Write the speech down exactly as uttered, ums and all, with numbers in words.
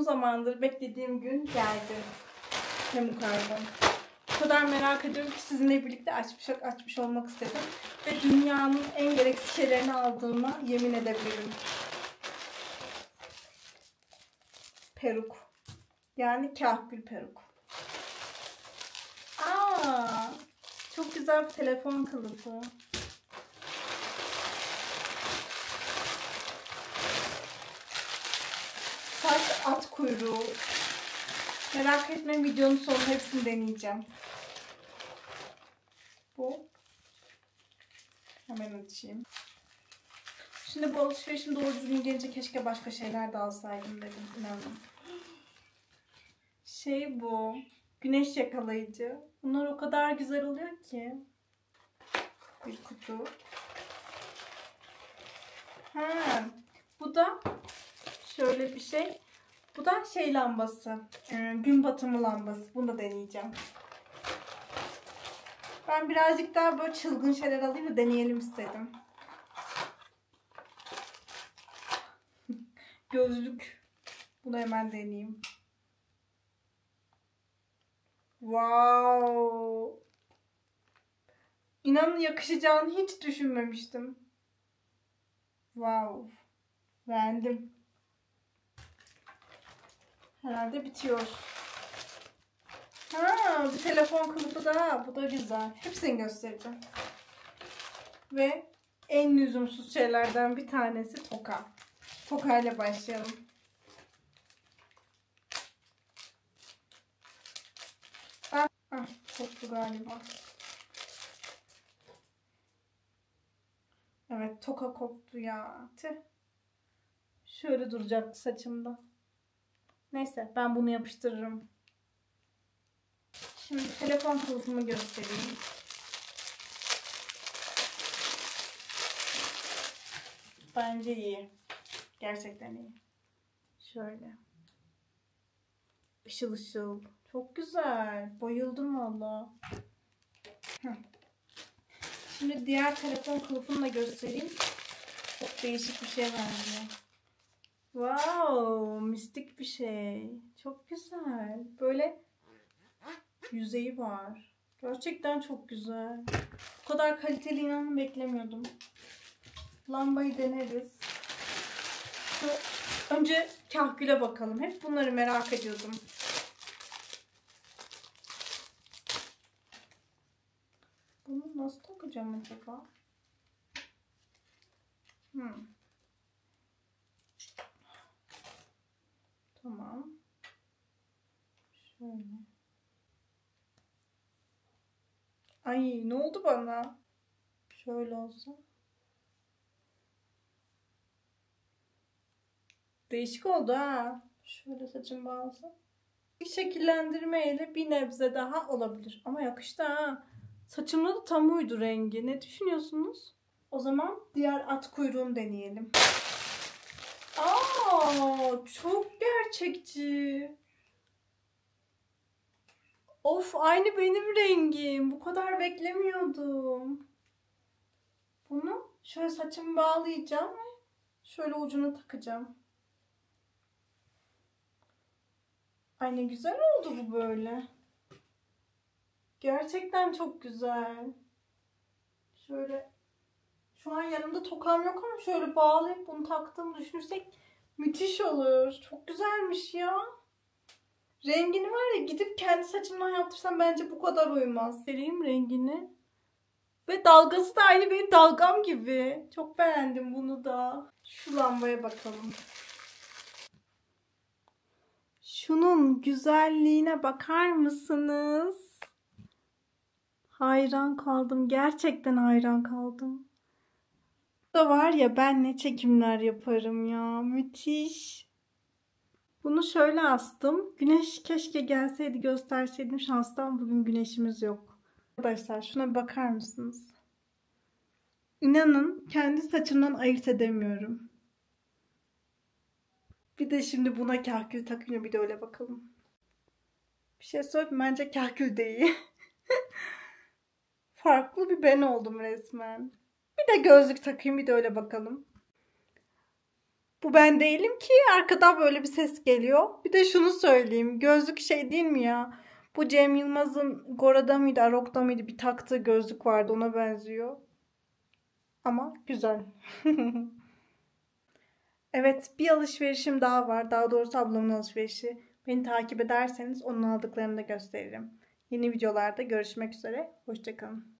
zamandır beklediğim gün geldi. Temu kargom. O kadar merak ediyorum ki sizinle birlikte açmış, açmış olmak istedim. Ve dünyanın en gereksiz şeylerini aldığıma yemin edebilirim. Peruk. Yani kahkül peruk. Aa, çok güzel bir telefon kılıfı. Saç at kuyruğu. Merak etmeyin, videonun sonunda hepsini deneyeceğim. Bu. Hemen açayım. Şimdi bu alışverişim doğru düzgün gelince keşke başka şeyler de alsaydım dedim. İnanın. Şey bu. Güneş yakalayıcı. Bunlar o kadar güzel oluyor ki. Bir kutu. Ha, bu da şöyle bir şey. Bu da şey lambası. Ee, gün batımı lambası. Bunu da deneyeceğim. Ben birazcık daha böyle çılgın şeyler alayım da deneyelim istedim. Gözlük. Bunu hemen deneyeyim. Wow. İnanın yakışacağını hiç düşünmemiştim. Wow. Beğendim. Herhalde bitiyor. Ha, bir telefon kılıfı daha. Bu da güzel. Hepsini göstereceğim. Ve en lüzumsuz şeylerden bir tanesi toka. Toka ile başlayalım. Ah, ah koptu galiba. Evet, toka koptu ya. Tüh. Şöyle duracaktı saçımda. Neyse, ben bunu yapıştırırım. Şimdi telefon kılıfımı göstereyim. Bence iyi. Gerçekten iyi. Şöyle. Işıl ışıl. Çok güzel. Bayıldım valla. Şimdi diğer telefon kılıfını da göstereyim. Çok değişik bir şey benziyor. Wow, mistik bir şey. Çok güzel. Böyle yüzeyi var. Gerçekten çok güzel. Bu kadar kaliteli inanın beklemiyordum. Lambayı deneriz. Şu, önce kahküle bakalım. Hep bunları merak ediyordum. Bunu nasıl takacağım acaba? Hmm. Tamam. Şöyle. Ay, ne oldu bana? Şöyle olsa. Değişik oldu ha. Şöyle saçım bağlasam. Bir şekillendirmeyle bir nebze daha olabilir. Ama yakıştı ha. Saçımda da tam uydu rengi. Ne düşünüyorsunuz? O zaman diğer at kuyruğunu deneyelim. Aa, çok gerçekçi. Of, aynı benim rengim. Bu kadar beklemiyordum. Bunu şöyle saçımı bağlayacağım ve şöyle ucuna takacağım. Ay, ne güzel oldu bu böyle. Gerçekten çok güzel. Şöyle, şu an yanımda tokam yok ama şöyle bağlayıp bunu taktığımı düşünürsek müthiş olur. Çok güzelmiş ya. Rengini var ya, gidip kendi saçımdan yaptırsam bence bu kadar uymaz. Sereyim rengini. Ve dalgası da aynı benim dalgam gibi. Çok beğendim bunu da. Şu lambaya bakalım. Şunun güzelliğine bakar mısınız? Hayran kaldım. Gerçekten hayran kaldım. Da var ya, ben ne çekimler yaparım ya. Müthiş. Bunu şöyle astım. Güneş keşke gelseydi gösterseydim. Şanstan bugün güneşimiz yok. Arkadaşlar şuna bir bakar mısınız? İnanın kendi saçımdan ayırt edemiyorum. Bir de şimdi buna kahkül takınca bir de öyle bakalım. Bir şey söyleyeyim, bence kahkül değil. Farklı bir ben oldum resmen. Bir de gözlük takayım, bir de öyle bakalım. Bu ben değilim ki. Arkadan böyle bir ses geliyor. Bir de şunu söyleyeyim. Gözlük şey değil mi ya? Bu Cem Yılmaz'ın Gora'da mıydı, Arok'ta mıydı bir taktığı gözlük vardı. Ona benziyor. Ama güzel. Evet, bir alışverişim daha var. Daha doğrusu ablamın alışverişi. Beni takip ederseniz onun aldıklarını da gösteririm. Yeni videolarda görüşmek üzere. Hoşça kalın.